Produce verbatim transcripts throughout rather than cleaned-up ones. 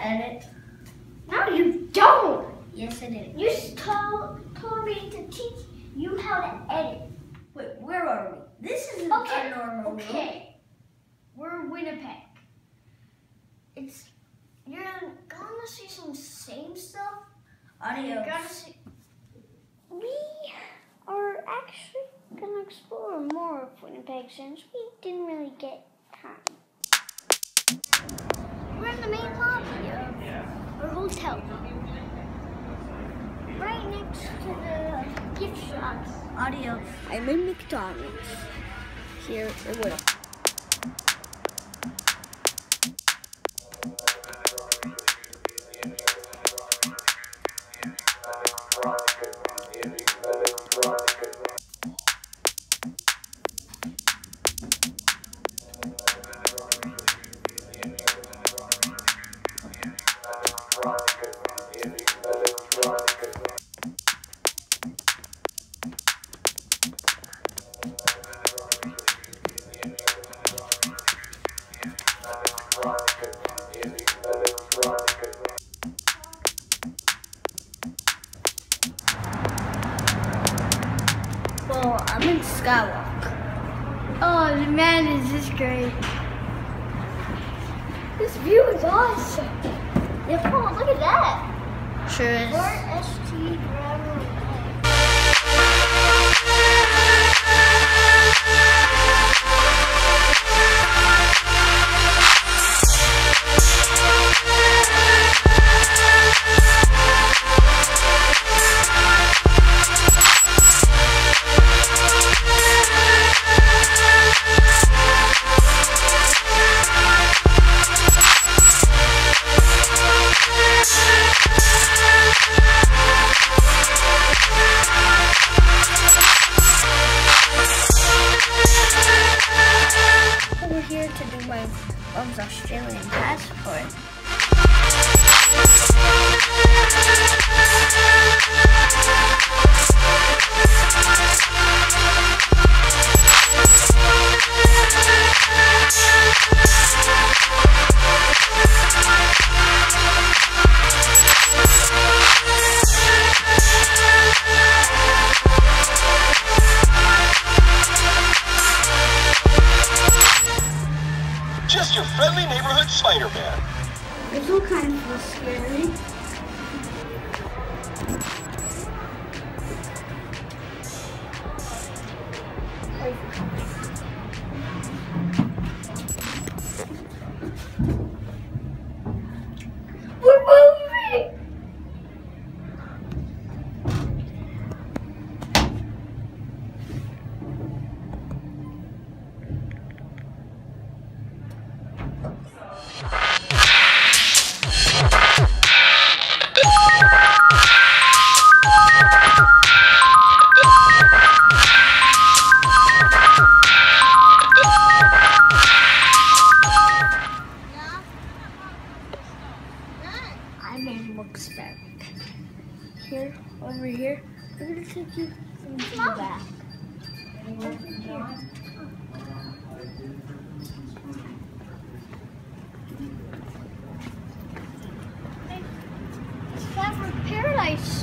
edit. No, you don't. Yes, I do. You just told, told me to teach you how to edit. Wait, where are we? This is Okay, a normal room. okay. We're in Winnipeg. It's, you're gonna see some same stuff. Adios. You're gonna see. We are actually gonna explore more of Winnipeg since we didn't really get time. We're in the main lobby of our hotel. Right next to the gift shops. Adios. I'm in McDonald's here in Winnipeg. Well, I'm in Skywalk. Oh man, is this great. This view is awesome. Yeah, come on, look at that. Sure is. Fort S T Gravel. We're here to do my mom's Australian passport. Just your friendly neighborhood Spider-Man. It's all kind of scary. We're moving! I made an experiment. Here, over here, we're gonna take you into the back. Over here. It's Flower Paradise.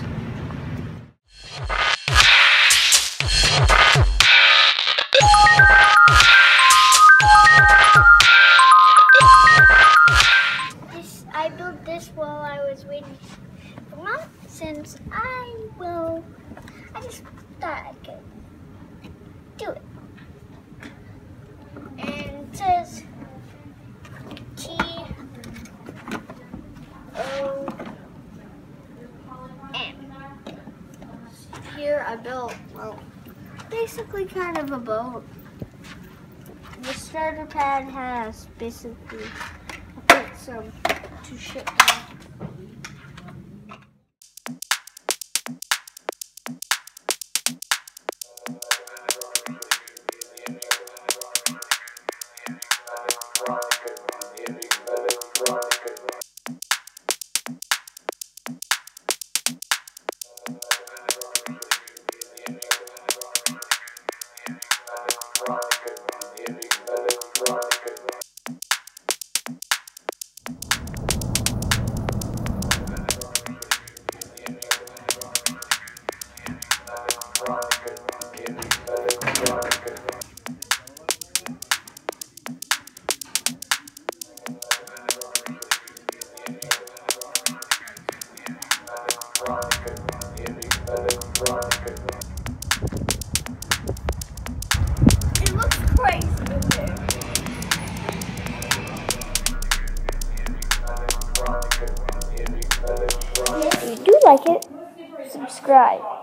This, I built this while I was waiting for Mom, since I will, I just thought I could do it. And it says T O M. Here I built, well, basically kind of a boat. The starter pad has basically, I put some to ship back. It looks crazy in there. If you do like it, subscribe.